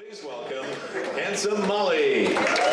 Please welcome Handsome Molly.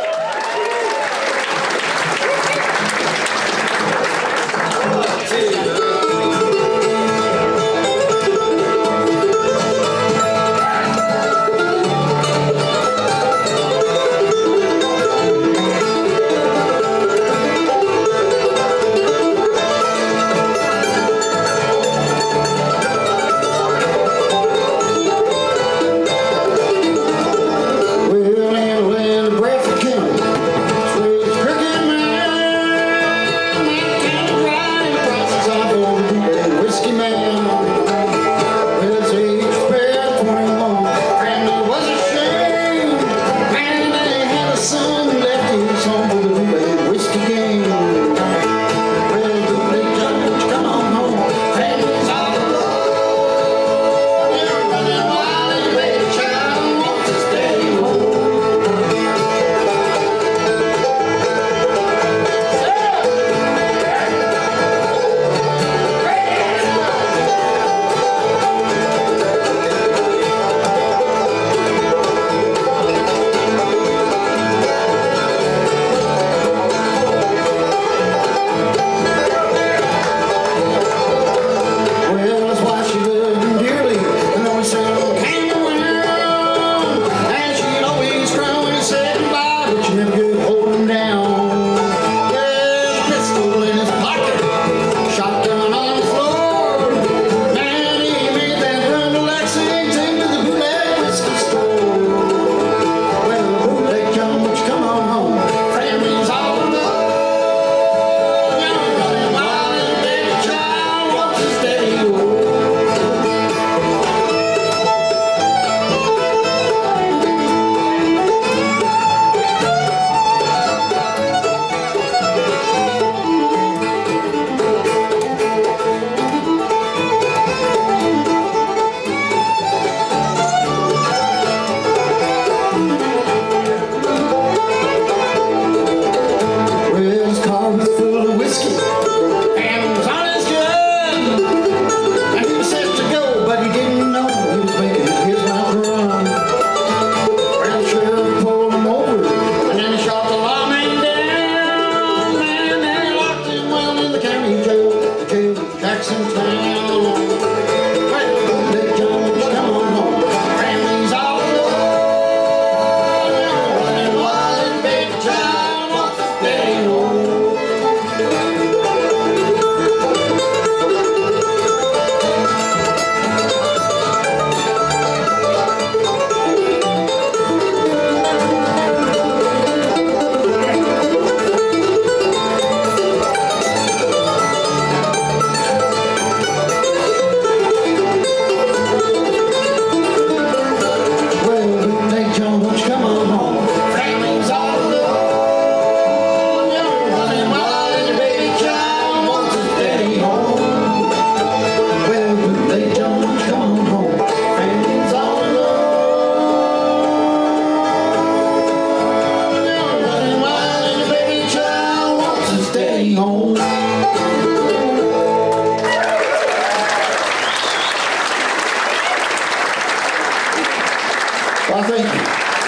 Well, thank you.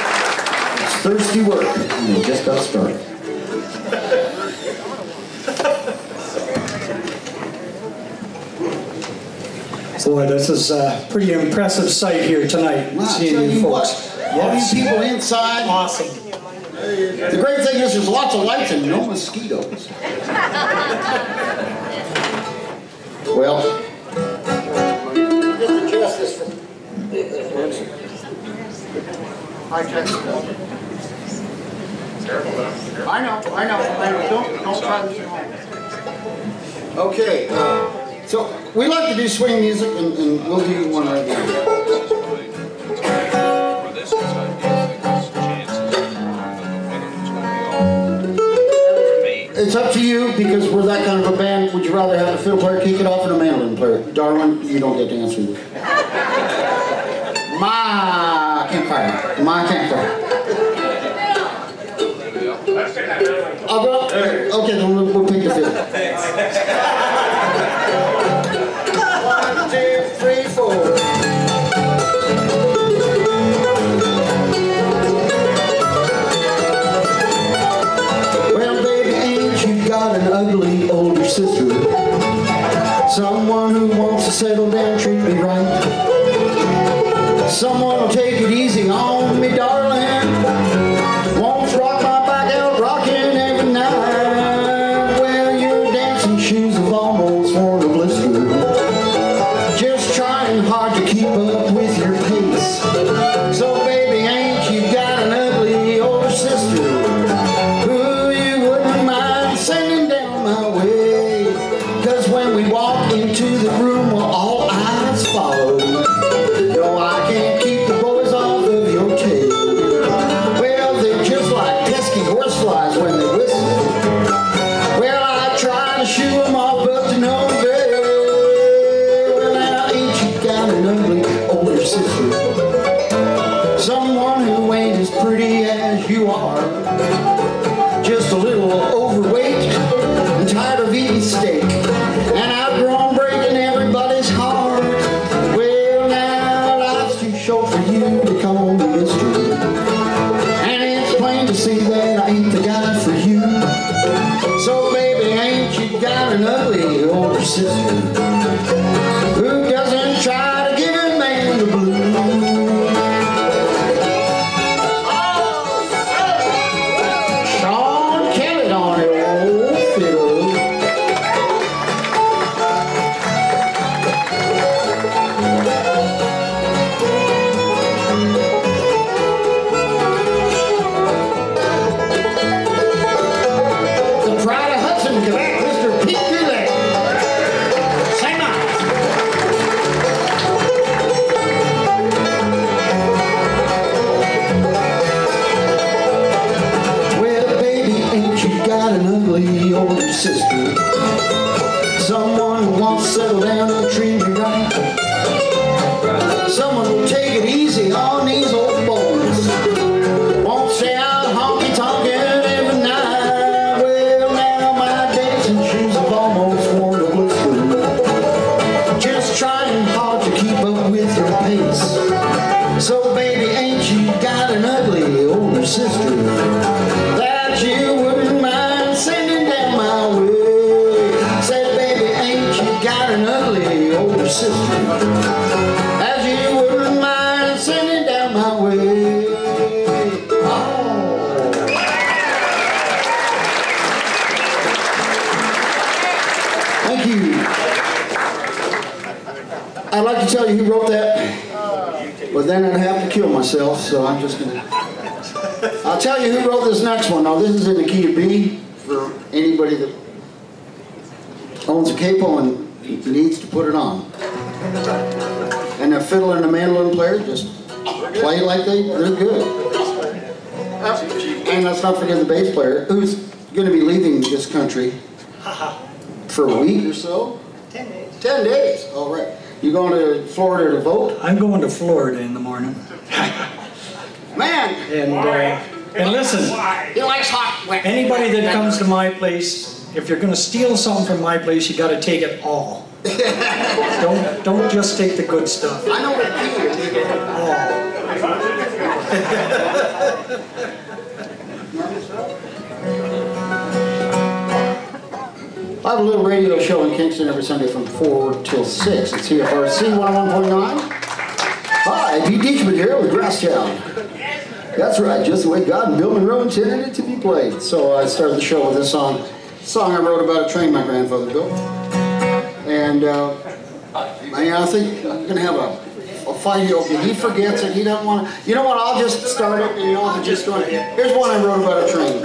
It's thirsty work, and we just got started. Boy, this is a pretty impressive sight here tonight, seeing you folks. All these people inside. Awesome. The great thing is there's lots of lights and no mosquitoes. Well, just adjust this from... I know. Don't try this at home. Okay, so we like to do swing music, and we'll do one right now. It's up to you, because we're that kind of a band. Would you rather have a fiddle player kick it off or a mandolin player? Darwin, you don't get to answer this. My campfire. Okay, then we'll pick the fiddle. 1, 2, 3, 4. an ugly older sister. Someone who wants to settle down, treat me right. Someone will take it easy on me, darling. Won't rock my back out, rocking every night. Well, your dancing shoes have almost worn a blister. Just trying hard to keep up with your pace. So baby, ain't you got an ugly older sister who you wouldn't mind sending down my way? 'Cause when we walk into the room, well, all eyes follow. No, I can't keep the boys off of your tail. Well, they're just like pesky horseflies when they whistle. Well, I try to shoo them off, but to no avail. Well, now ain't you got an ugly older sister? Someone who ain't as pretty as you are. Just a little overweight and tired of eating steak. And outgrown breaking everybody's heart. Well, now life's too short for you to call me mister. And it's plain to see that I ain't the guy for you. So baby, ain't you got an ugly older sister who doesn't try to give a man the blues? Sean Kelly on your old fiddle. The pride of Hudson, Quebec, Mr. Pete Goulet. Sing on. Well, baby, ain't you got an ugly older sister? Someone who wants to settle down and treat me right. Someone who'll take it easy on these old boys. Won't stay out honky-tonkin' every night. Well, now my dancing shoes have almost worn a blister. Just trying hard to keep up with your pace. So baby, ain't you got an ugly older sister that you wouldn't mind sending down my way? Said baby, ain't you got an ugly older sister that you wouldn't mind sending down my way? Oh. Thank you. I'd like to tell you who wrote that, but then I'd have to kill myself, so I'm just gonna... I'll tell you who wrote this next one. Now, this is in the key of B for anybody that owns a capo and needs to put it on. And the fiddle and the mandolin player just play like they're good. And let's not forget the bass player, who's going to be leaving this country for a week or so. 10 days. 10 days. All right. You going to Florida to vote? I'm going to Florida in the morning. Man! And listen, He likes hot, wet. anybody that comes to my place, if you're going to steal something from my place, you got to take it all. Don't just take the good stuff. I know what you do. I have a little radio show in Kingston every Sunday from 4 till 6. It's CFRC 101.9. Hi, Pete Dietzman here with Grasstown. That's right, just the way God and Bill Monroe intended it to be played. So I started the show with this song. A song I wrote about a train my grandfather built. And I think I'm going to have a fight. Okay, he forgets it. He doesn't want to. You know what? I'll just start it. And you know, just doing it. Here's one I wrote about a train.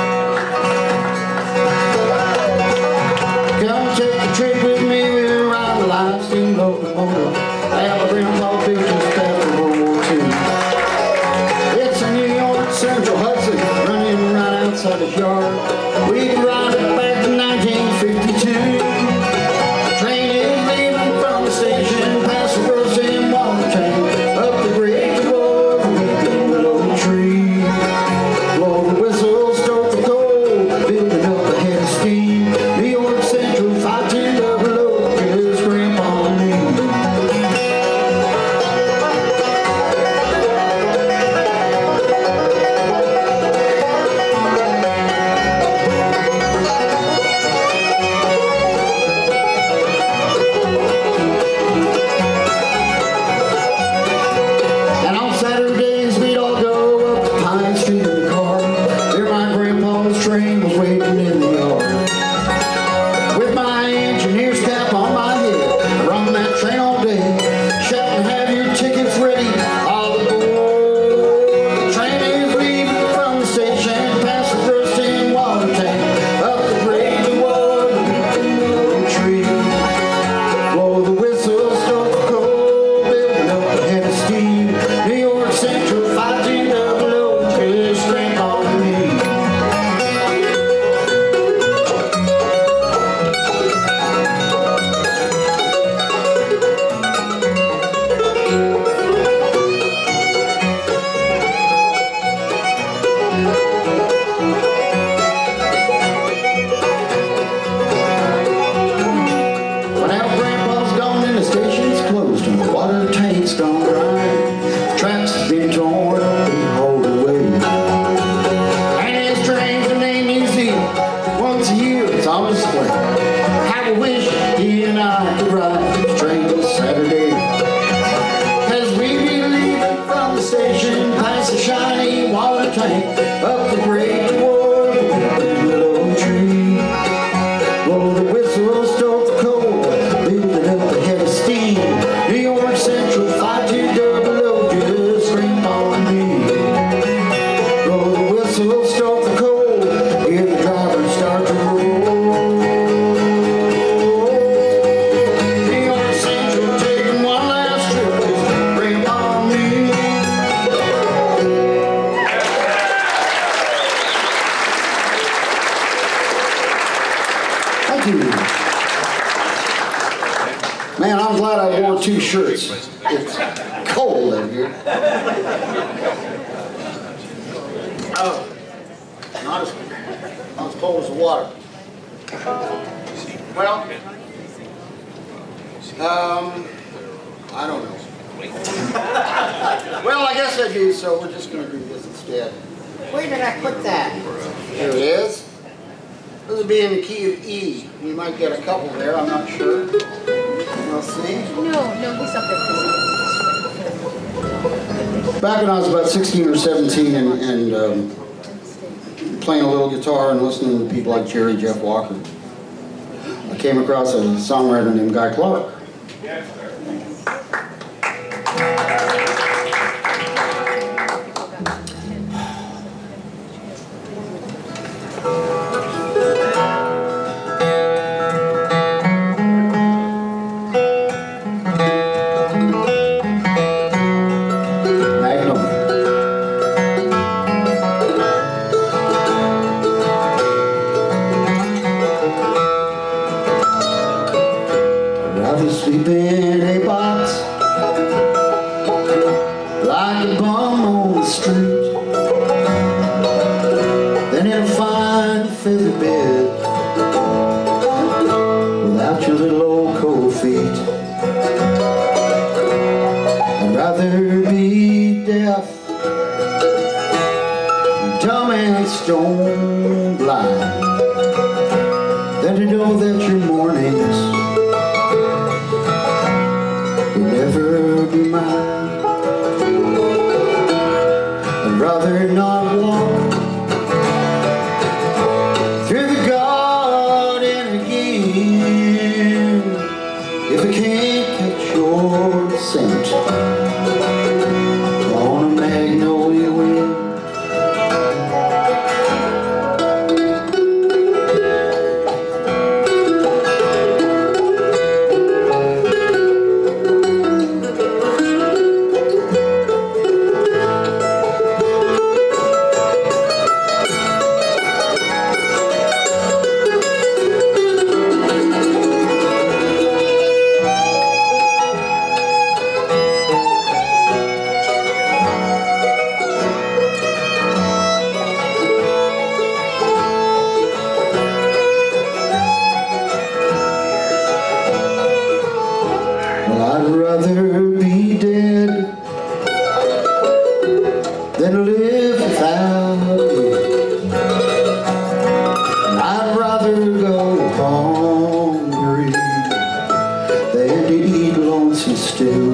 Come take a trip with me. We'll ride the live steam locomotive. I have a grandpa built just after World War II. It's a New York Central Hudson running right outside his yard. We can ride it back to 1952. Train is leaving from the station, past the Roseanne Water Tank, up the great board, weeping willow tree. Blow the whistle, stow I wish he and I could ride the train Saturday. As we be leaving from the station, past the shiny water tank, up the grade toward the willow tree. Blow the whistle, stoke the coal, lifting up the head of steam. New York Central 5200 just scream on me. Blow the whistle, stoke the coal, hear the driver start to roll. New York Central taking one last trip, just bring on me. Thank you. Man, I'm glad I wore 2 shirts. It's cold in here. Oh, not as cold as the water. Well, I don't know. Well, I guess I do, so we're just going to do this instead. Where did I put that? Here it is. This would be in the key of E. We might get a couple there, I'm not sure. We'll see. No, he's up there. Back when I was about 16 or 17 and playing a little guitar and listening to people like Jerry Jeff Walker, I came across a songwriter named Guy Clark. Sleep in a box like a bum on the street, then in a fine feather bed without your little old cold feet. I'd rather be deaf, dumb and stone blind than to know that your mornings never be mine. I'd rather not walk through the garden again if I can't catch your scent on a magnolia wind. I'd rather be dead than live without you. And I'd rather go hungry than to eat lonesome stew.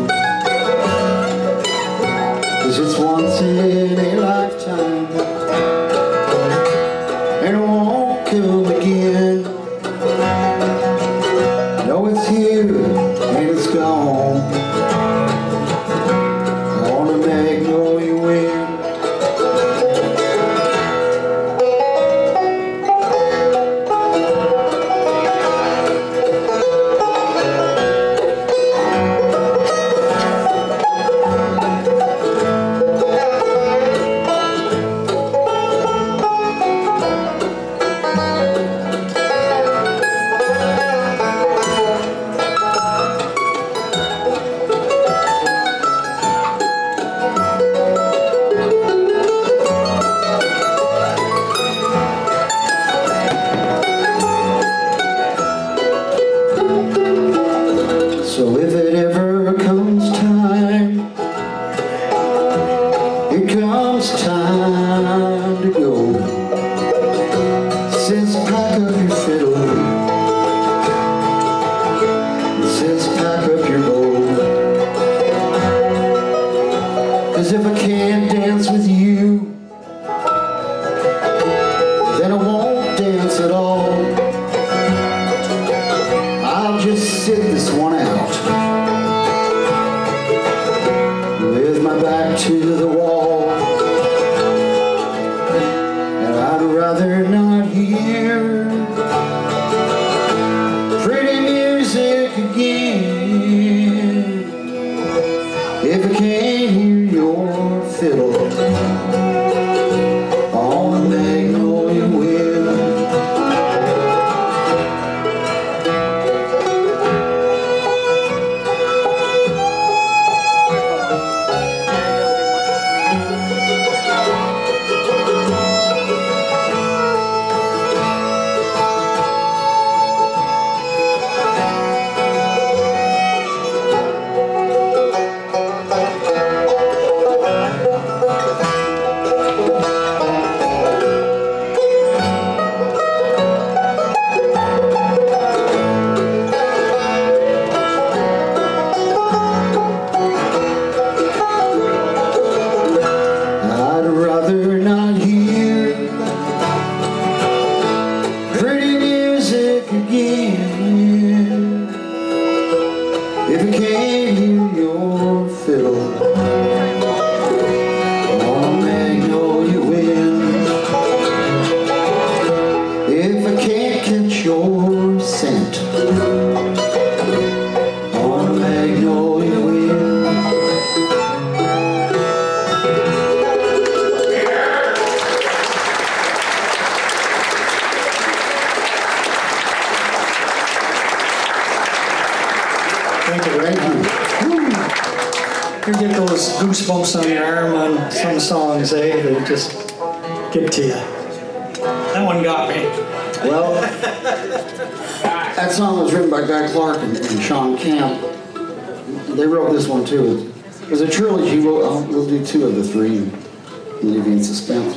'Cause it's once in a lifetime and it won't come again. No, it's here and it's gone. summer scent on a magnolia wind. Thank you. You get those goosebumps on your arm on some songs, eh? They just get to you. That one got me. Well, that song was written by Guy Clark and Sean Camp. They wrote this one too. It was a trilogy. We'll do two of the three and leave you in suspense.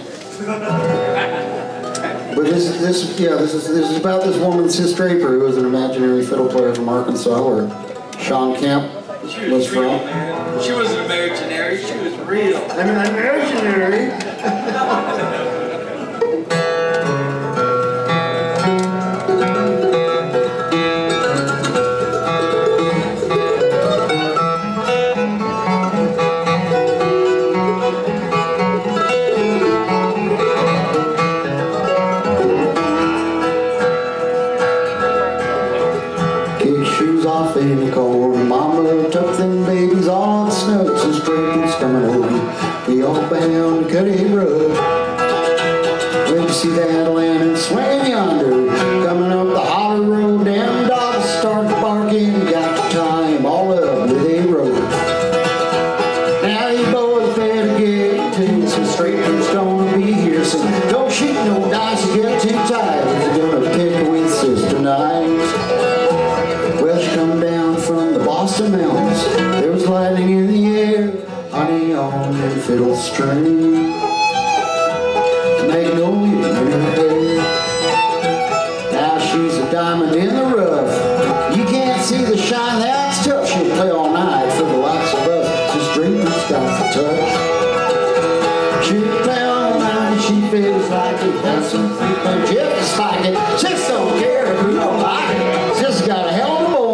But this is about this woman, Sis Draper, who was an imaginary fiddle player from Arkansas, where Sean Camp was from. Real, man. She wasn't imaginary, she was real. I'm an imaginary. Kick shoes off in the cold. Mama took them babies all snug. Sis Draper's coming over. We all bound to cut a rug. When you see that lantern swinging yonder, coming up the holler road, them dogs start barking. Got the time all up with a rope. Now you boys better get to Sis Draper's gonna be here soon. Don't shoot no dice or get too tired. You're gonna pick with Sis tonight. Well, she come down from the Boston Mountains. There was lightning in the air, honey on that fiddle string. Magnolia in her hair. Now she's a diamond in the rough. You can't see the shine, that's tough. She'll play all night for the likes of us. Sis Draper's got the touch. She'll play all night and she feels like it. Has some free punch if you spike it. Sis don't care if we don't like it. Sis got a hell of a born.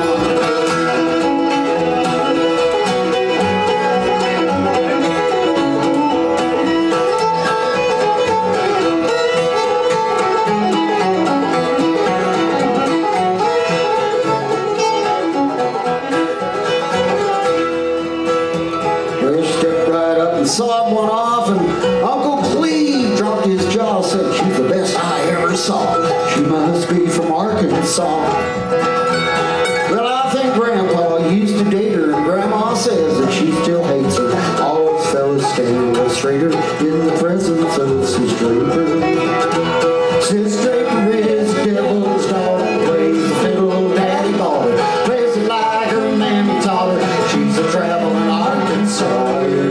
Well, she stepped right up and sawed one off, and Uncle Cleve dropped his jaw, said she's the best I ever saw. She must be from Arkansas. Well, I think Grandpa used to date her, and Grandma says that she still hates her. All those fellas stand up straighter in the presence of Sis Draper. Sis Draper is the devil's daughter, plays the fiddle, daddy bought her, plays it like her mammy taught her. She's a traveling Arkansas.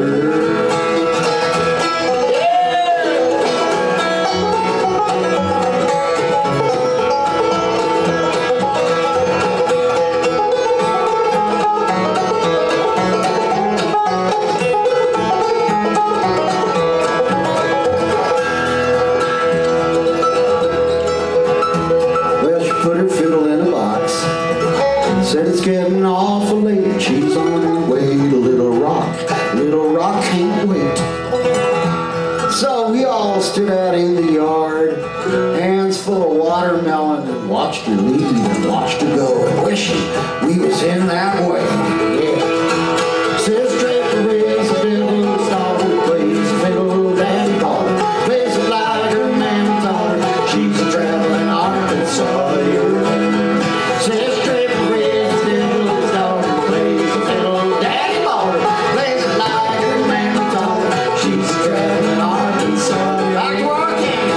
Well, she put her fiddle in a box, said it's getting awful late. She's on her way to Little Rock. Little Rock can't wait. So we all stood out in the yard, hands full of watermelon, and watched her leave and watched her go, and wishing we was in that way. Yeah. Sis Draper is the devil's daughter, plays the fiddle, daddy bought her, plays it like her mammy taught her. She's a traveling Arkansas. Sis Draper is the devil's daughter, plays the fiddle, daddy bought her, plays it like her mammy taught her. She's a traveling Arkansas. Rock to Arkansas.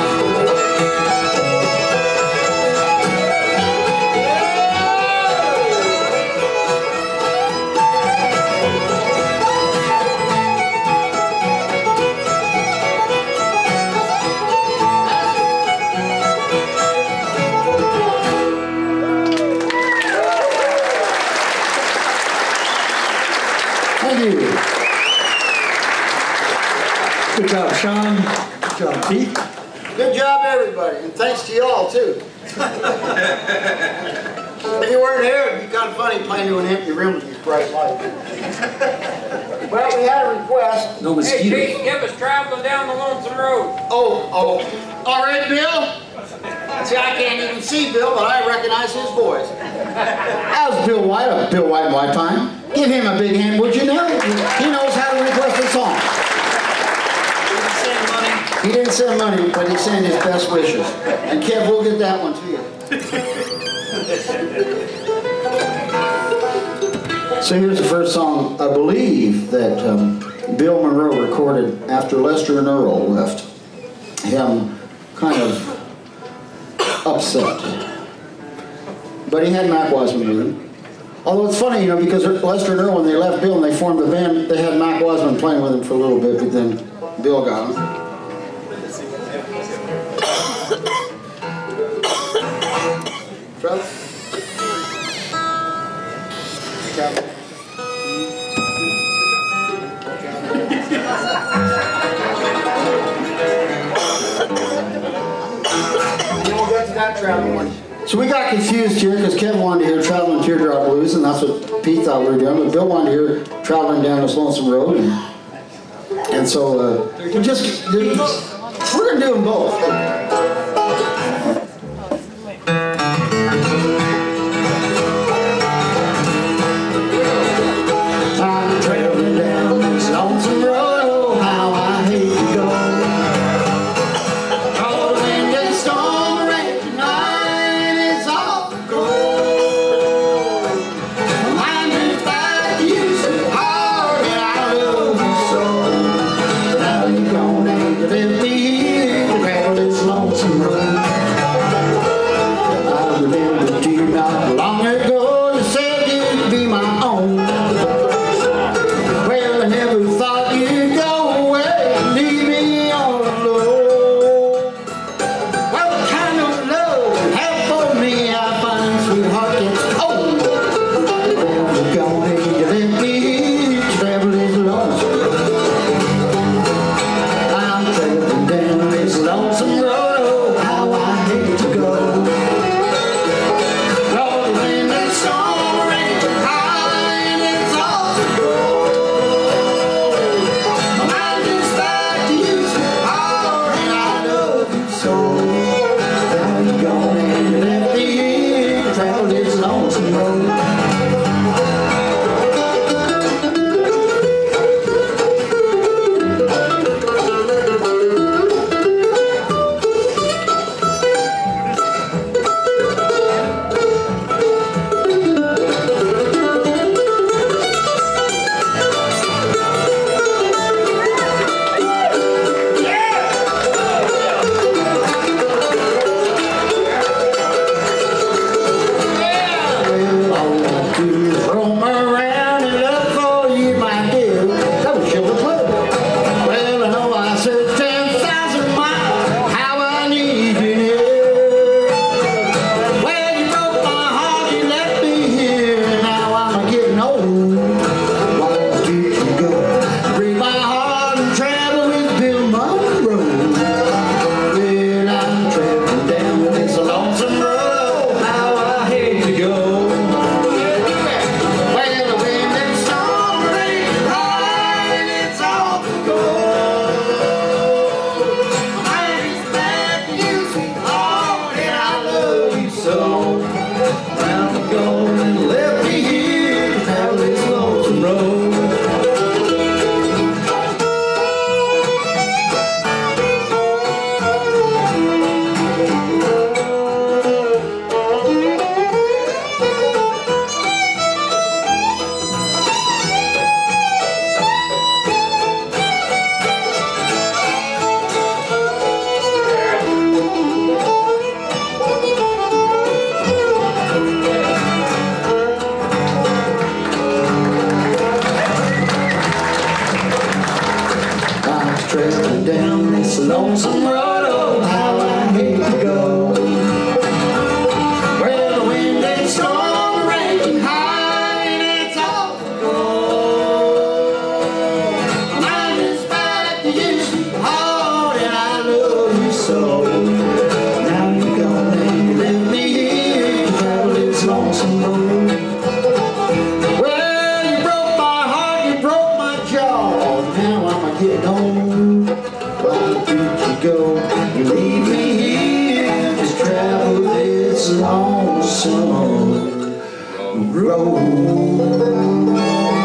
Thank you. Good job, Sean. Good job, Pete. Good job, everybody, and thanks to y'all too. If you weren't here, it'd be kind of funny playing to an empty room with these bright lights. Well, we had a request. No Hey, mosquitoes. Pete, give us traveling down the lonesome road. Oh, all right, Bill. See, I can't even see Bill, but I recognize his voice. That was Bill White of Bill White and White Time. Give him a big hand, would you know? He knows how to request a song. He didn't send money, but he sent his best wishes. And Kev, we'll get that one to you. So here's the first song, I believe, that Bill Monroe recorded after Lester and Earl left him kind of upset. But he had Mac Wasman with him. Although it's funny, you know, because Lester and Earl, when they left Bill and they formed the band, they had Mac Wasman playing with him for a little bit, but then Bill got him. Trevor? So we got confused here because Kevin wanted to hear Traveling Teardrop Blues, and that's what Pete thought we were doing, but Bill wanted to hear Traveling Down This Lonesome Road, and so we're going to do them both. I'm traveling down this lonesome road, oh how I hate to go. Cold wind and storm, rain tonight, it's awful cold. My mind is back to you so hard, and I love you so. Now you're gonna leave me here to travel this lonesome road. I remembered you not long ago, you said you'd be my own. Well, I never thought you'd go away and leave me all alone. Well, the kind of love you have for me, I find, sweetheart, gets cold. Well, you're gonna need to let me here to travel this lonesome road. I'm traveling down this lonesome road, oh, how I hate to go. Lord, the wind and storm, rain high, and it's all to go. My mind is back to you, sweetheart, and I love you so. Now you're gonna let me here to travel this lonesome road. Well, all I want to do is roam around and look for you, my dear. That was Sugar Club. Well, I know I searched 10,000 miles, how I need you near. Well, you broke my heart, you left me here, and now I'm getting old. Why did you go? Break my heart and travel with Bill Monroe. Well, I'm traveling down this lonesome road, how I hate to go. Well, the wind and storm, rain high, and it's all to go. My mind is back to you, sweetheart, and I love you so. Now you're gonna let me here to travel this lonesome road. I'm traveling down this lonesome road, oh how I hate to go. Well, the wind and storm raging high, and it's all to go. My mind is back to you, sweetheart, and I love you so. Now you're gonna let me here to travel this lonesome road. Well, you broke my heart, you broke my jaw. Now I'm getting old. Why did you go? You leave me here, just travel road.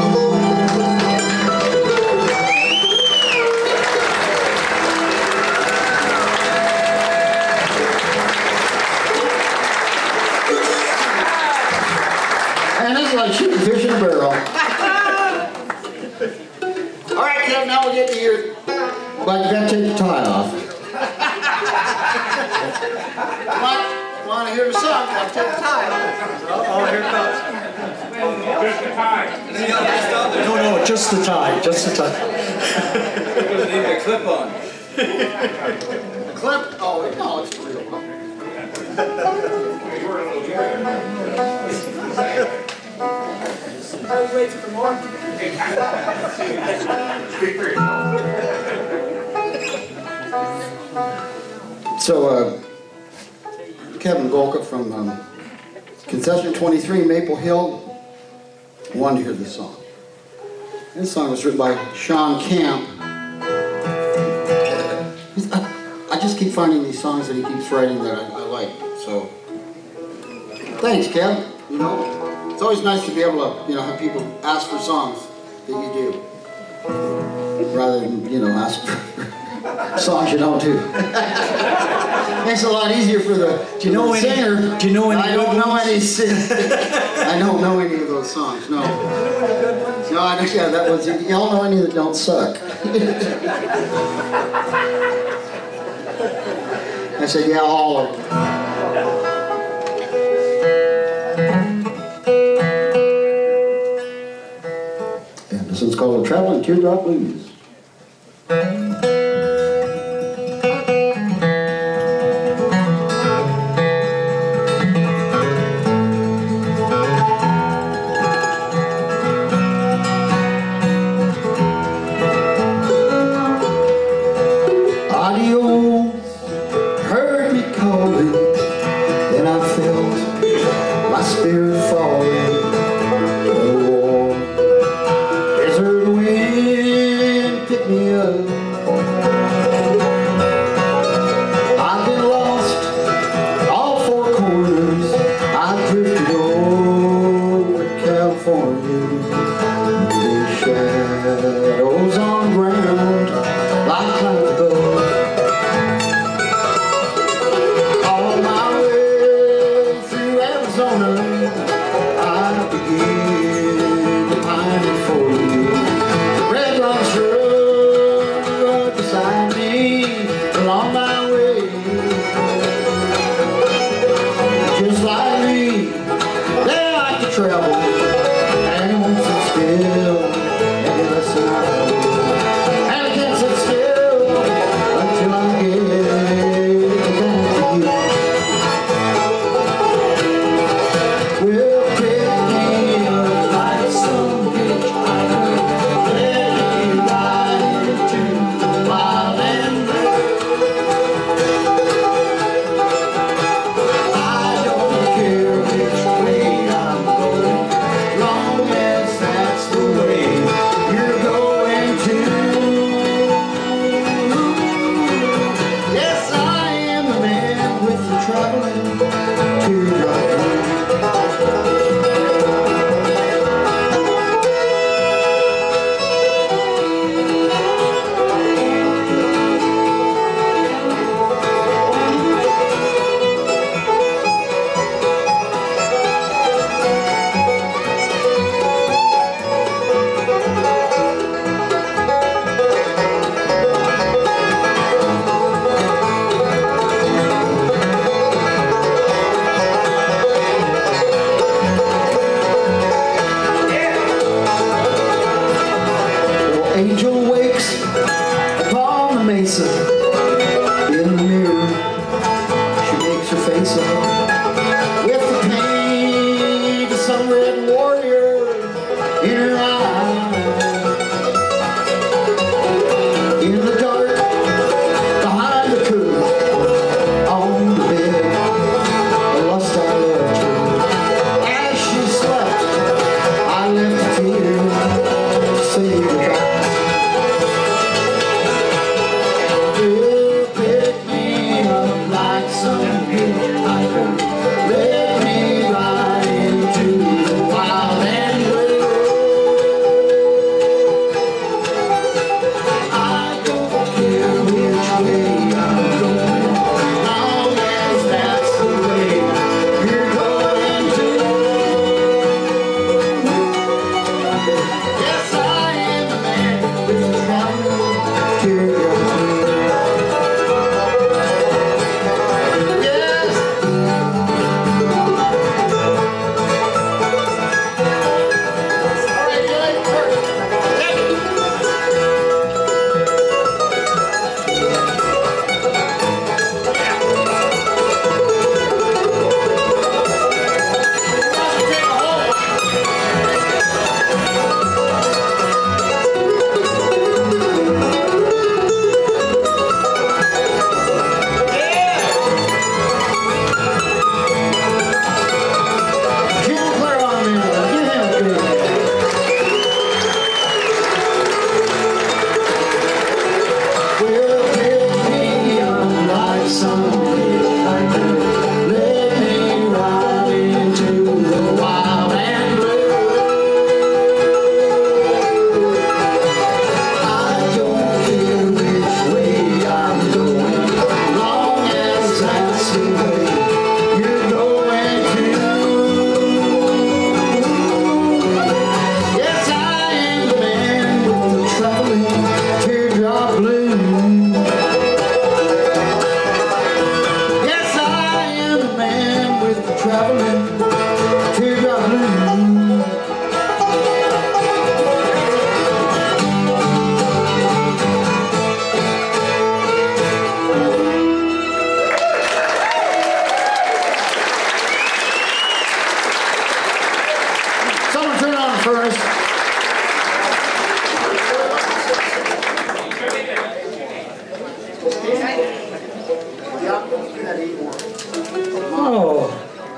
And it's like shooting fish in a barrel. All right, Kev, now we'll get to your... But you gotta take the tie off. Want to hear the song? Gotta take the tie off. Oh, here it comes. Just the tie. No, just the tie, just the tie. Doesn't need a clip on. Clip? Oh, no, it's a real one. So, Kevin Golka from Concession 23, Maple Hill, wanted to hear this song. This song was written by Sean Camp. I just keep finding these songs that he keeps writing that I like, so thanks, Kev. You know, it's always nice to be able to, have people ask for songs that you do, rather than, ask for songs you don't do. Makes it a lot easier for the singer. Do you know any I don't know any. I don't know any of those songs. No. No, I don't. Yeah, that was. Y'all know any that don't suck? I said, yeah, all of them. And this one's called The Traveling Teardrop Blues. Let me ride into furnace. Oh,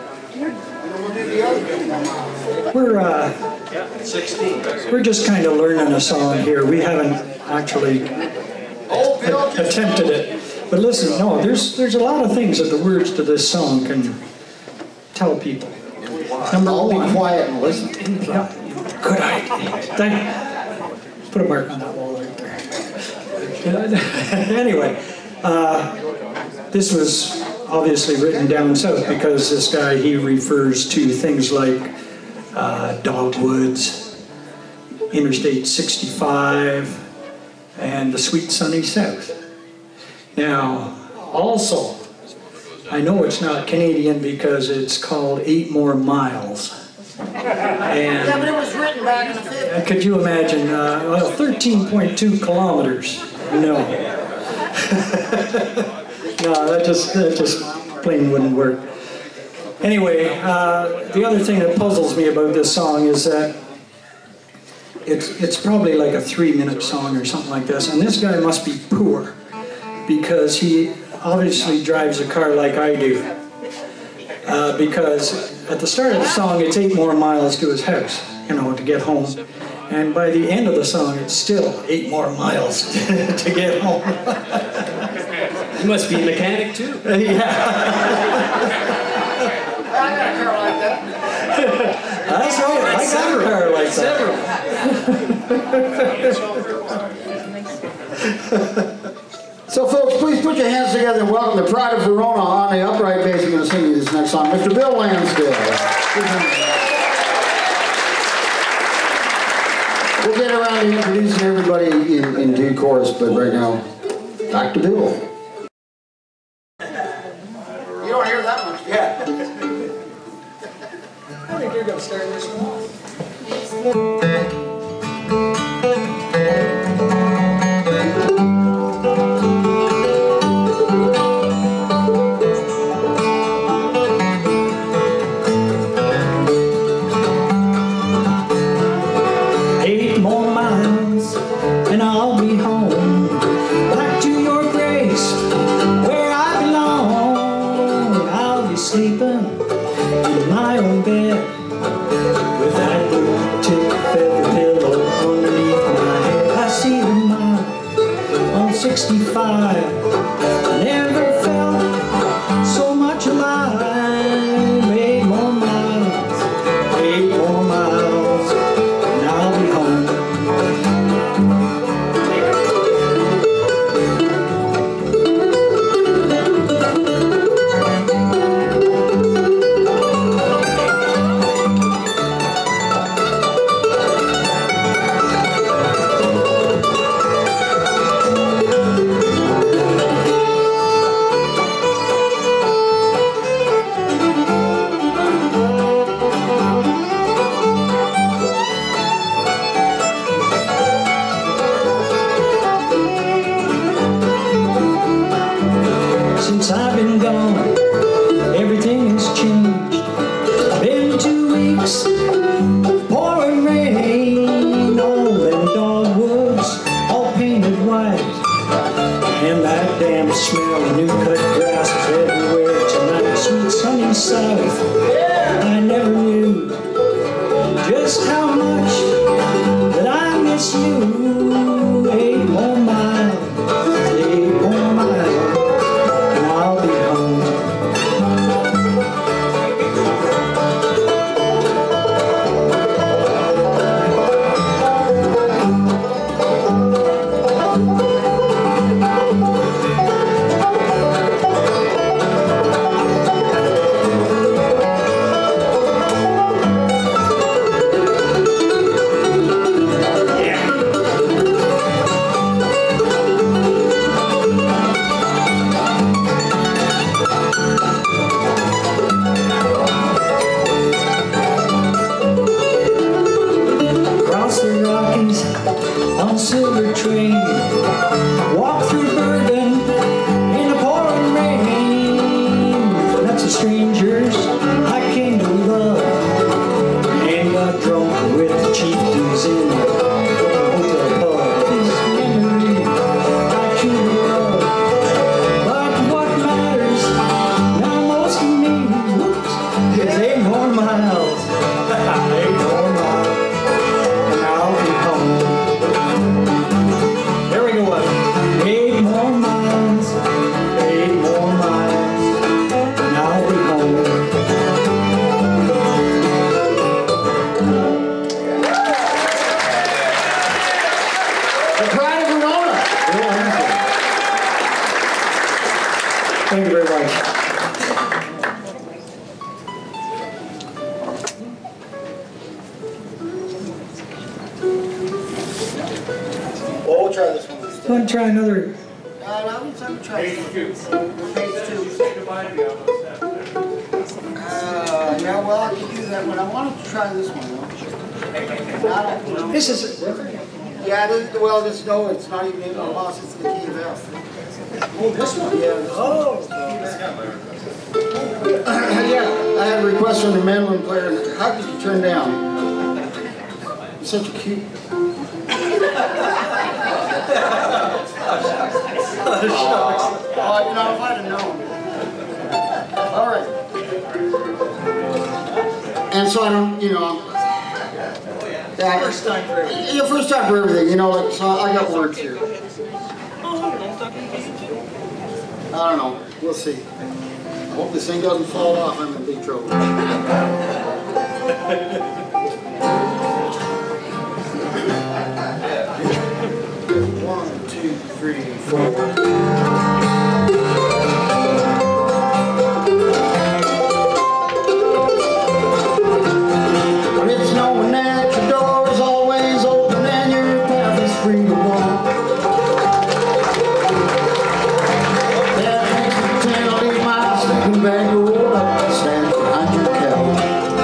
we're just kind of learning a song here. We haven't actually attempted it. But listen, no, there's a lot of things that the words to this song can tell people. Number I'll be one. quiet and listen. Yeah, good idea. Put a mark on that wall right there. Anyway, this was obviously written down south because this guy, he refers to things like dogwoods, Interstate 65, and the sweet sunny south. Now, also, I know it's not Canadian because it's called 8 More Miles. And Yeah, but it was written back in the 50s. could you imagine, well, 13.2 kilometers? No. No, that just plain wouldn't work. Anyway, the other thing that puzzles me about this song is that it's probably like a 3-minute song or something like this, and this guy must be poor because he obviously drives a car like I do. Because at the start of the song, it's 8 more miles to his house, you know, to get home. And by the end of the song, it's still 8 more miles to get home. You must be a mechanic too. Yeah. I got a car like that. That's right, I got a car like that. So folks, please put your hands together and welcome the Pride of Verona on the upright bass. We're going to sing you this next song, Mr. Bill Lansdale. We'll get around to introducing everybody in due course, but right now, back to Bill. You don't hear that much, yeah. I think you're going to start this one off. 8 more miles and I'll be home, back to your grace where I belong. I'll be sleeping in my own bed with that blue tick feather pillow underneath my head. I see the mile on 65. Never felt so much alive. 8 more miles, 8 more miles, and I'll be home. Since I've been gone, everything has changed. Been 2 weeks of pouring rain. All them dogwoods all painted white, and that damn smell of new cut grass is everywhere tonight. Sweet sunny south, I never knew just how much that I miss you. 8 more miles, 8 more miles, and I'll be home. we'll try this one instead. You want to try another? I'm gonna try this one. Page 2. Yeah, well, I can do that one. I wanted to try this one though. I don't know. This is Yeah, well, it's not even in the loss, it's the key of F. oh, this one. Yeah. Oh. Yeah, I had a request from the mandolin player. How could you turn down? You're such a cute. Oh, you know, if I'd have known. All right. And so I don't, you know. Yeah, First time for everything. yeah, first time for everything, you know, like, so I got words here. I don't know. We'll see. I hope this thing doesn't fall off. I'm in big trouble. One, two, three, four. But it's knowing that your door is always open and your path is free to walk. That makes me tend to leave my sleeping bag rolled up and stand behind your couch.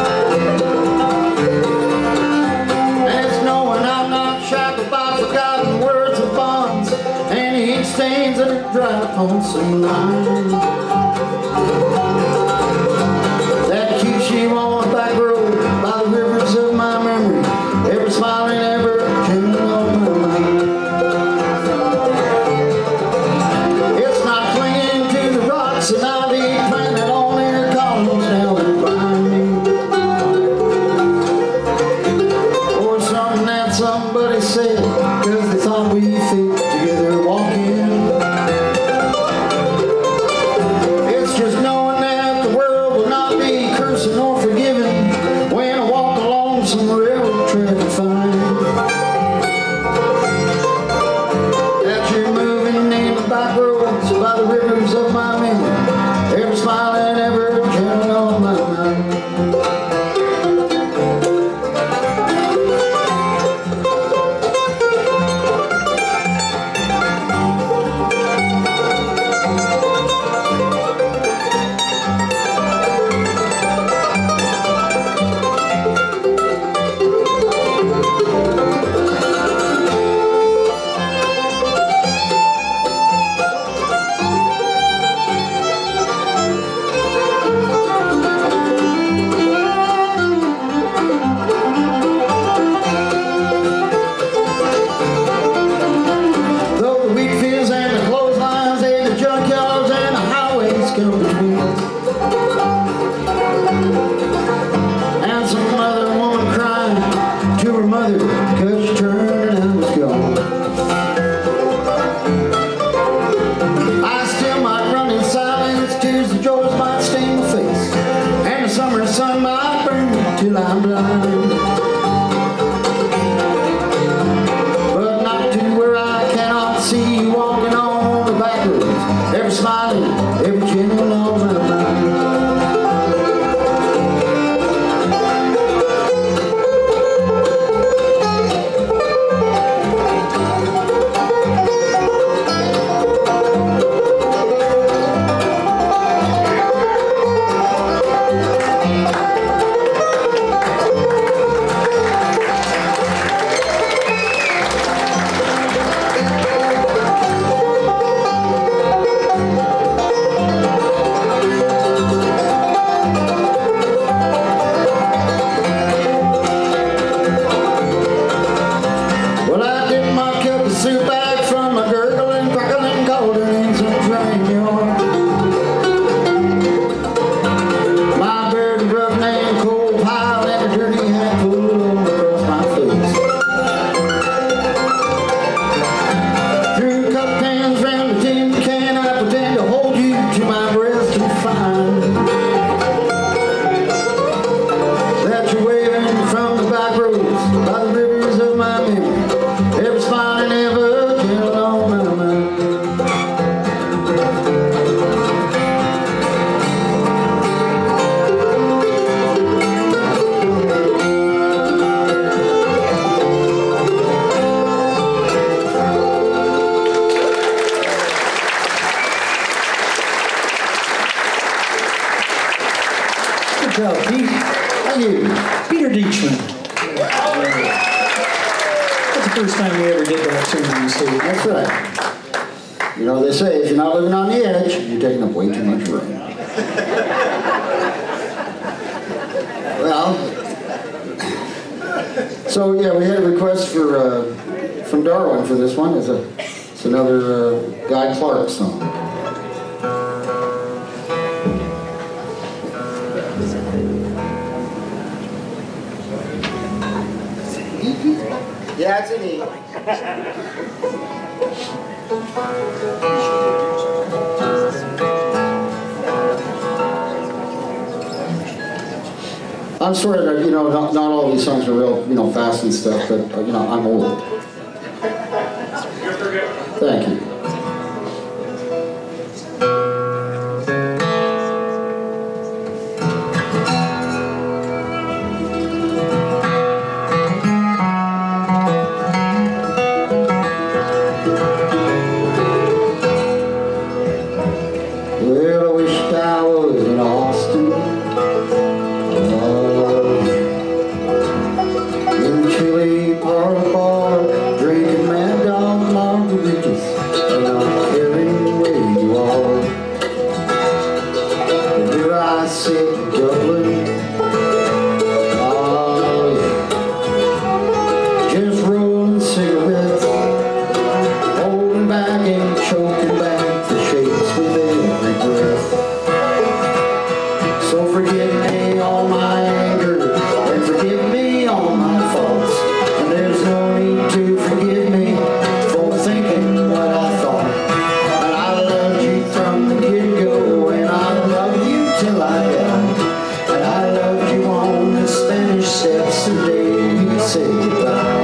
And it's knowing I'm not shackled by forgotten words and bonds and the ink stains that are dry upon some lines. That keeps you on the back road by the rivers of my memory, ever smiling, ever gentle on my mind. It's not clinging to the rocks and ivy planted on their columns down and behind me, or something that somebody said because they thought we fit together walking. It's just knowing that the world will not be cursing or forgiving when I walk along some railroad track and find that you're moving in the back roads by the rivers of my memory, ever smiling, ever gentle on my mind. Though the wheat fields and the clotheslines and the junkyards and the highways come between us, and some other woman crying to her mother because she turned and was gone, I still might run in silence, tears of joy might stain my face, and the summer sun might burn me till I'm blind. But not to where I cannot see you walking on the back roads, ever smiling, ever gentle on my mind. Peter Deachman. That's the first time we ever did that tune on stage. That's right. You know, they say if you're not living on the edge, you're taking up way too much room. Well, so yeah, we had a request for from Darwin for this one. It's another Guy Clark song. Yeah, it's an E. I'm sorry that, you know, not all these songs are real, you know, fast and stuff, but, you know, I'm old. Thank you. Well, I wished I was in Austin, in the chilly parlor bar, drinking Mad Dog margaritas, and not caring where you are. But here I sit in Dublin, oh yeah, just rolling cigarettes, holding back and choking back the shakes within every breath. So forgive me all my anger, and forgive me all my faults, and there's no need to forgive me for thinking what I thought. And I loved you from the get-go, and I love you till I die, and I loved you on the Spanish Steps the day we said goodbye.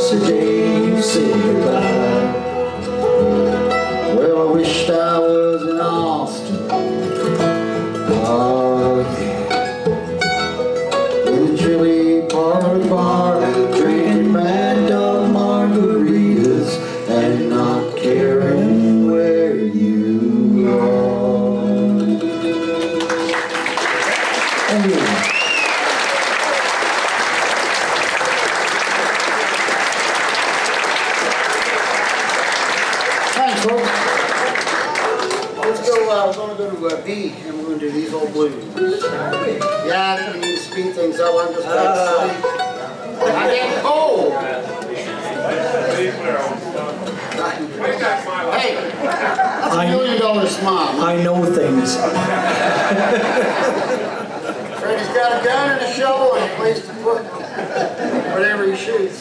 the day you said goodbye. Well, I wished I was in Austin. Oh, yeah. In the chilly parlor bar, drinking Mad Dog margaritas and not caring where you are. Anyway. Thanks, folks. Let's go, we're going to go to B, and we're going to do These Old Blues. Yeah, I didn't mean to speed things up, I'm just back to sleep. I'm getting cold. Hey, that's $1 million smile. I know things. Freddie's got a gun and a shovel and a place to put whatever he shoots.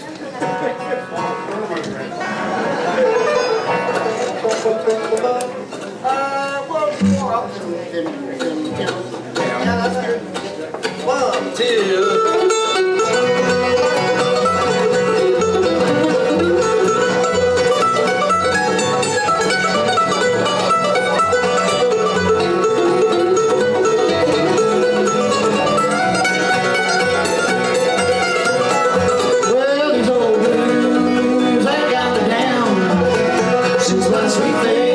Well, more up than yeah, that's good. 1, 2. Well, these old blues, they got me down since last week.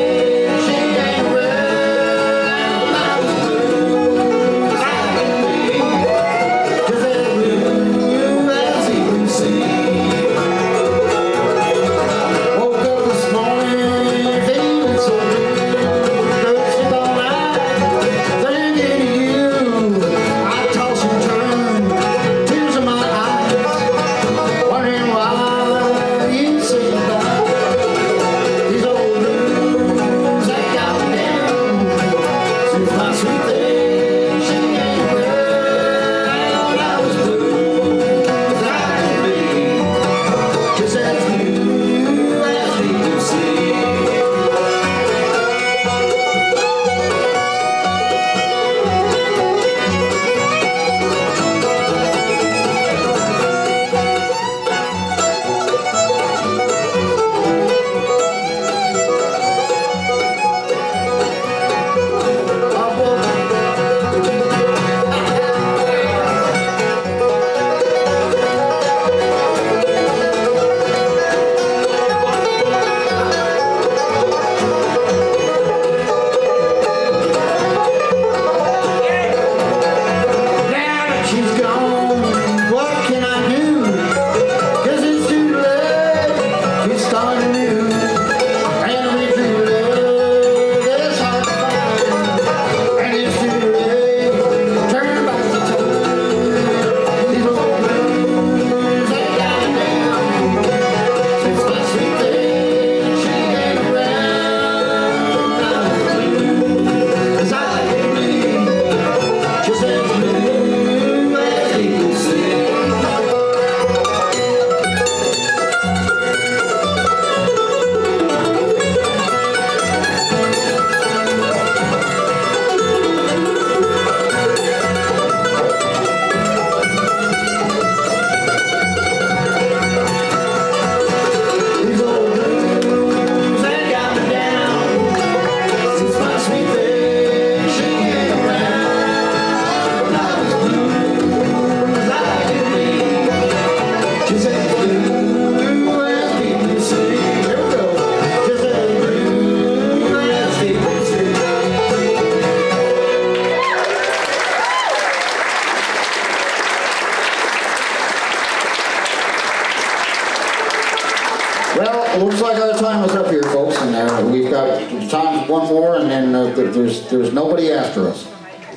Well, it looks like our time is up here, folks, and we've got time for one more, and then there's nobody after us.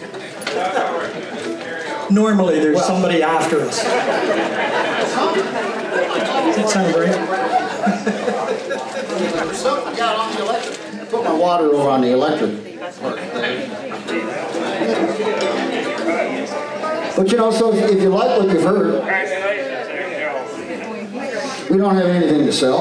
Normally there's somebody after us. Does that sound right? There's something I got on the electric. I put my water over on the electric. But you know, so if you like what you've heard, we don't have anything to sell.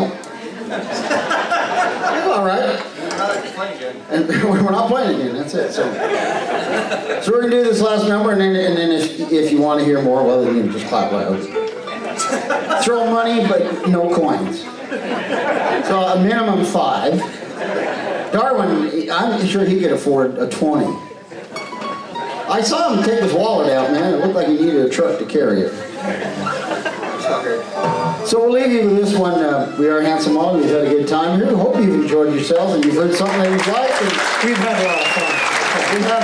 All right. And we're not playing again, that's it. So we're going to do this last number, and then if you want to hear more, well, then you can just clap loud. throw money, but no coins. So a minimum 5. Darwin, I'm sure he could afford a 20. I saw him take his wallet out, man. It looked like he needed a truck to carry it. So we'll leave you with this one. We are Handsome Molly. We've had a good time here. Hope you've enjoyed yourselves and you've heard something that you like. And We've had a lot of fun. we have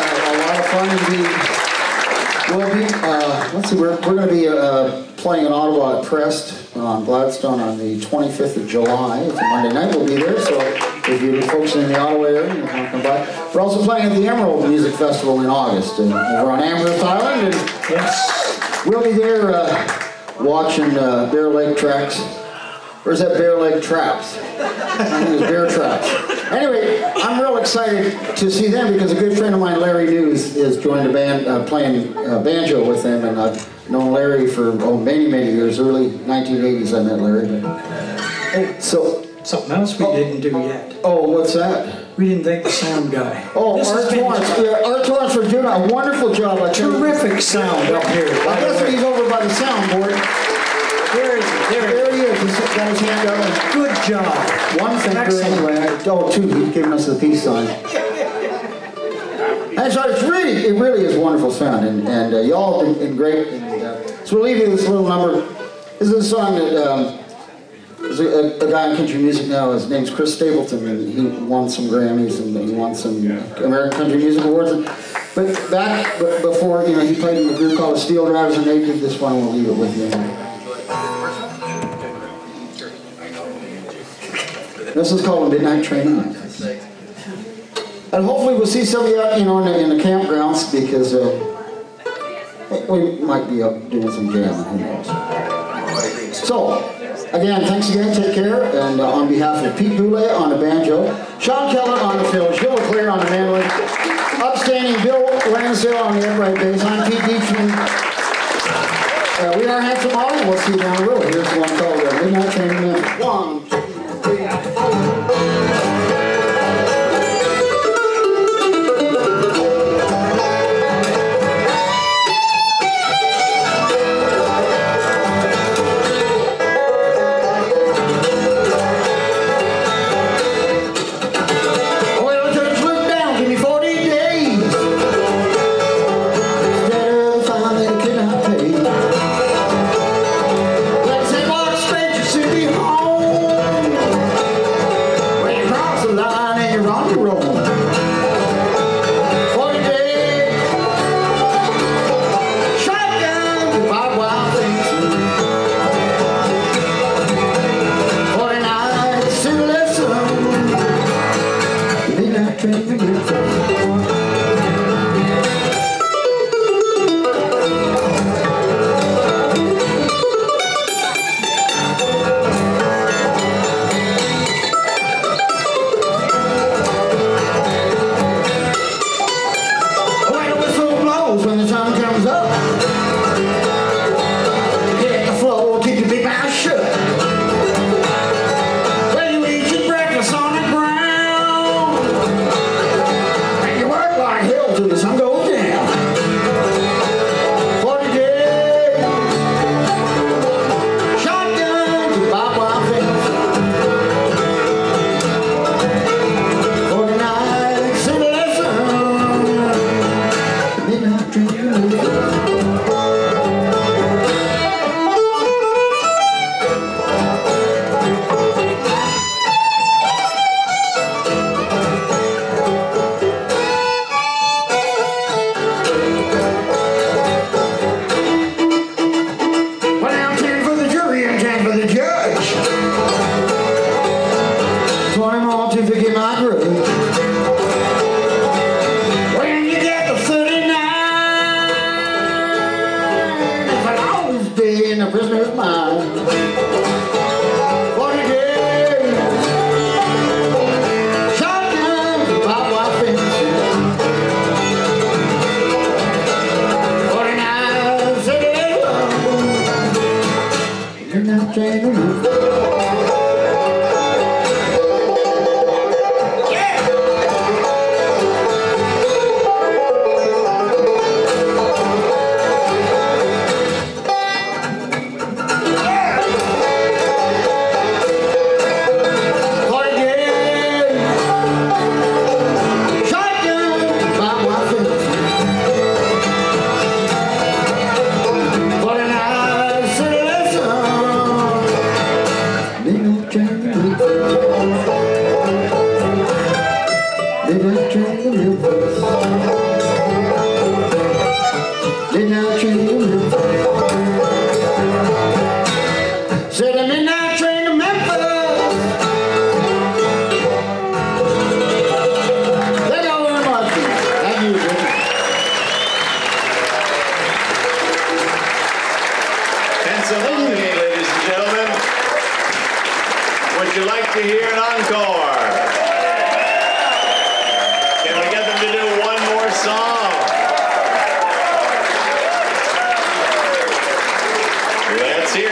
had a lot of fun indeed. We'll be, let's see, we're going to be playing in Ottawa at Prest on Gladstone on the 25th of July. It's a Monday night. We'll be there. So if you folks in the Ottawa area, you want to come by. We're also playing at the Emerald Music Festival in August. And we're on Amherst Island. And Yes. we'll be there watching Bear Lake Tracks. Or is that Bear Lake Traps? I think it's Bear Traps. Anyway, I'm real excited to see them because a good friend of mine, Larry News, is joined a band playing banjo with them, and I've known Larry for many, many years. Early 1980s I met Larry. So, Something else we didn't do yet. oh, what's that? We didn't thank the sound guy. Oh, This has Art been Torrance. Yeah, Art Torrance for doing a wonderful job. I tell you. terrific sound up here. I guess he's over by the soundboard. Where is he? There he is. He's got his hand up. Good job. One finger Excellent. anyway. Oh, two. He's giving us the peace sign. And so it really is wonderful sound, and y'all have been great. And, so we'll leave you with this little number. This is a song that there's a guy in country music now. His name's Chris Stapleton, and he won some Grammys and he won some American Country Music Awards. But before, you know, he played in a group called the Steel Drivers, and they did this one. And we'll leave it with you. This is called Midnight Train. And hopefully we'll see some of you out, you know, in the campgrounds, because we might be up doing some jamming, who knows. So, again, thanks again, take care, and on behalf of Pete Boulay on the banjo, Sean Keller on the fiddle, Joe LeClaire on the mandolin, upstanding Bill Lansdale on the upright bass, I'm Pete Beechman. We are Handsome Molly, we'll see you down the road. Here's one called Midnight Train. 1, 2, 3.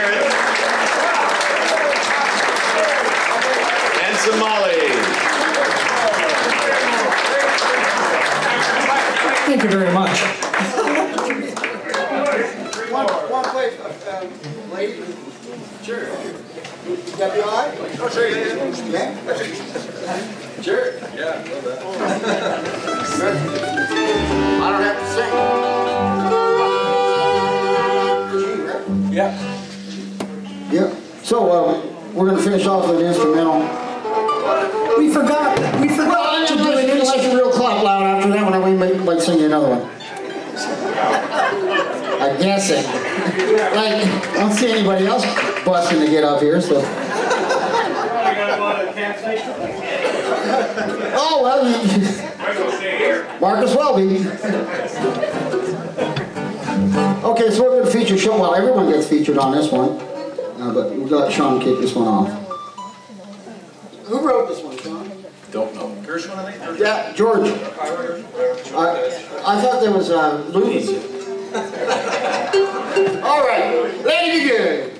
hear it. Handsome Molly. Thank you very much. One place, lady. Sure. That be all right? Oh, sure, yeah. Sure. Yeah, I love that. I don't have to sing. Yeah. Yeah. So, we're going to finish off with an instrumental. We forgot to do an Unless you're real clap loud after that one, we might sing you another one. I'm guessing. Like, I don't see anybody else busting to get up here, so. Oh, well, Marcus Welby. Okay, so we're going to feature show. Well, everyone gets featured on this one, but we've got Sean kick this one off. Who wrote this one, Sean? Don't know. Gershwin, I think? Yeah, George. I thought there was Louis. All right, let it be good.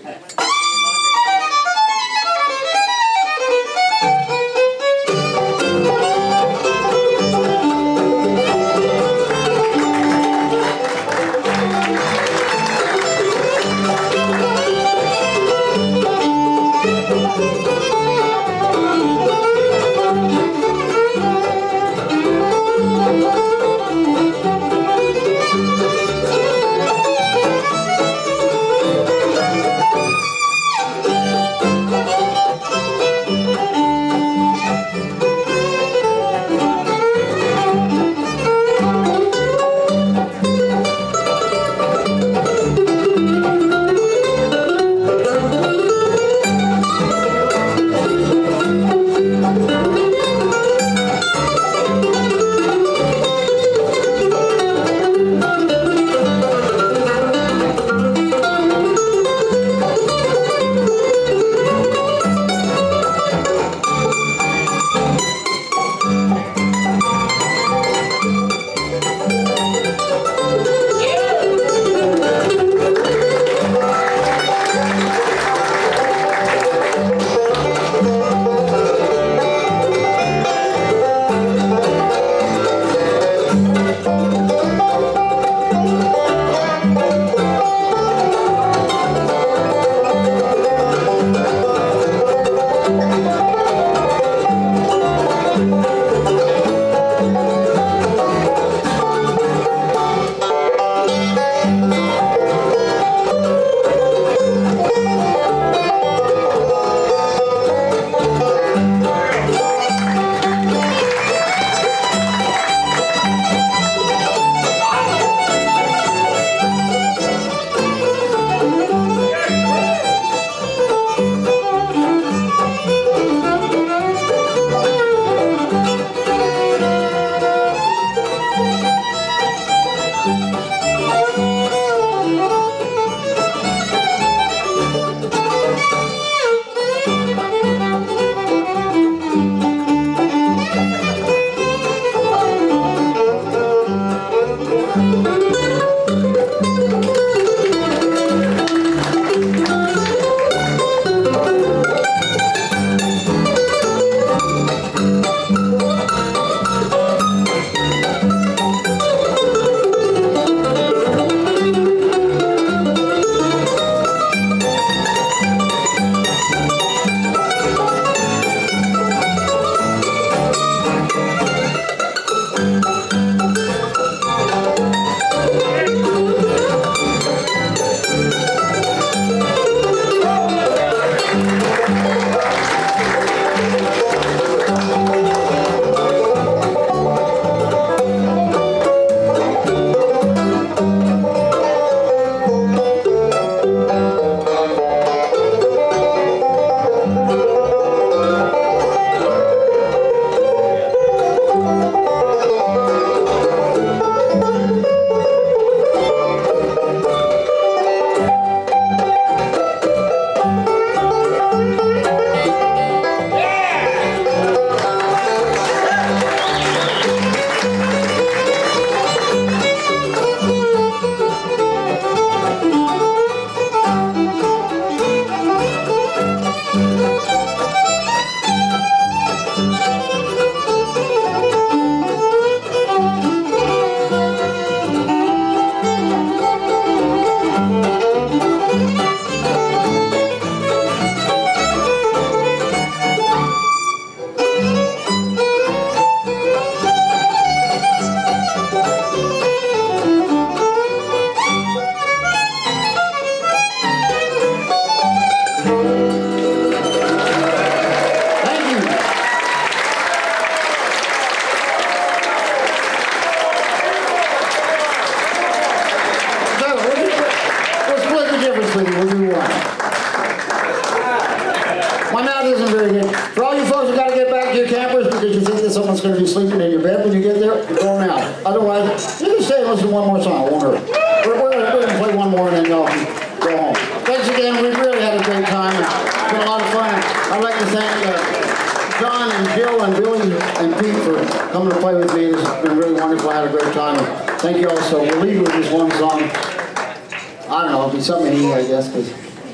My mouth isn't very good. For all you folks who got to get back to your campers because you think that someone's going to be sleeping in your bed when you get there, go now. Otherwise, you can stay and listen to one more song. It won't hurt. We're going to play one more and then y'all can go home. Thanks again. We really had a great time. It's been a lot of fun. I'd like to thank John and Jill and Billy and Pete for coming to play with me. It's been really wonderful. I had a great time. Thank you all. So we'll leave you with this one song. I don't know. It'll be something in E, I guess, because...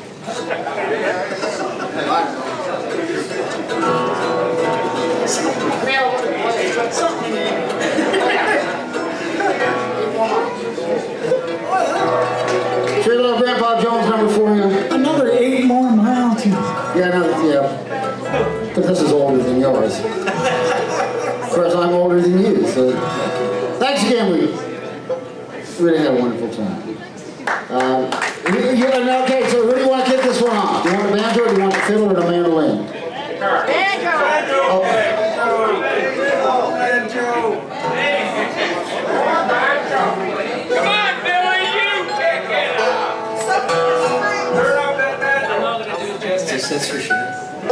Sweet little Grandpa Jones number for you. Another 8 more miles. Yeah, but this is older than yours. Of course, I'm older than you, so... Thanks again, we really had a wonderful time. Okay, so who do you want to kick this one off? Do you want a banjo or do you want a fiddle or a mandolin? Banjo! Oh. Come on, Billy, you kick it off! Turn off that band. I'm not going to do justice, that's for sure.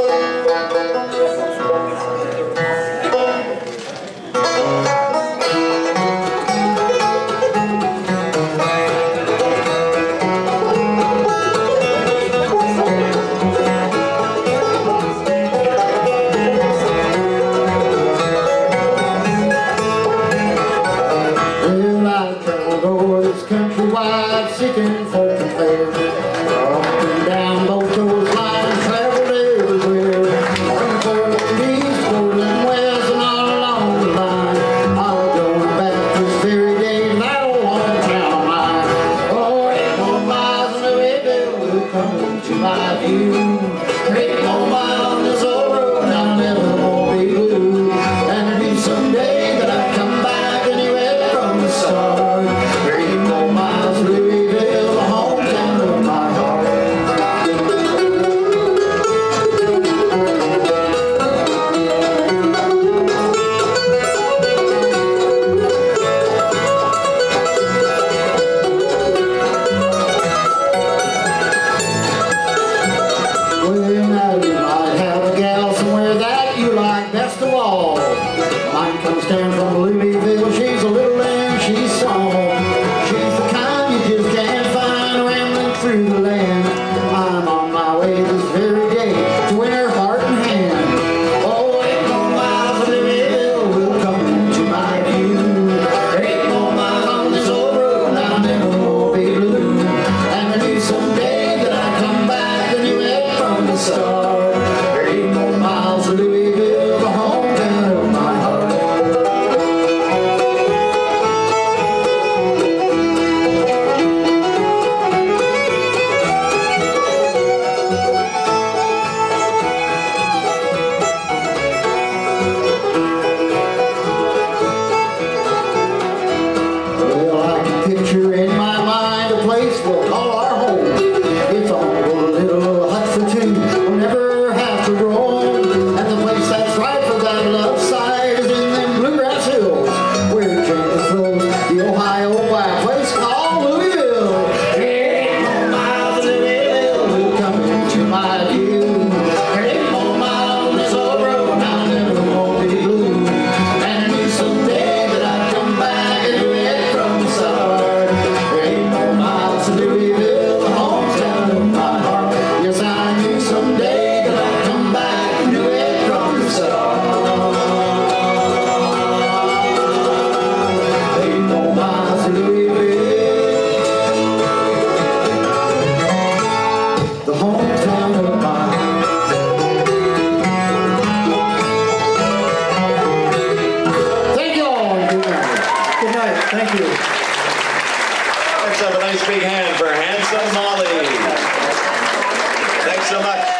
Seeking for the fair, up and down both those lines, traveled everywhere. From Portland East, Portland West, and all along the line. I'll go back this very day to that old hometown of mine. Oh, 8 more miles and Louisville will come to my view. 8 more miles on this old road, and I'll never more be blue. And it'll be someday that I come back anywhere from the start. 8 more miles, Louisville, the hometown of my heart. Well, now you might have a gal somewhere that you like best of all. Mine comes down from Louisville, she's a little and she's small. She's the kind you just can't find rambling through the land. I'm on my way this very day to win her heart and hand. Oh, 8 more miles of Louisville will come into my view. 8 more miles on this old road, and I'll never more be blue. And I knew someday that I'd come back and you went from the start. 8 more miles of Louisville, the hometown of my heart. Well, I can picture in my mind a place we'll call our home. It's on a little hut for two, we'll never have to roam. And the place that's right for that love side is in them bluegrass hills, where it gently flows the Ohio by a place called Louisville. 8 more miles of Louisville will come into my view. 8 more miles on this old road, and I'll never more be blue. And I knew someday that I'd come back and do it from the start. 8 more miles of Louisville, the hometown of my heart. Yes, I knew someday that I'd come back and do it from the start. 8 more miles of Louisville, the hometown of my heart. Thank you all. Good night. Good night. Thank you. Let's have a nice big hand for Handsome Molly. Thanks so much.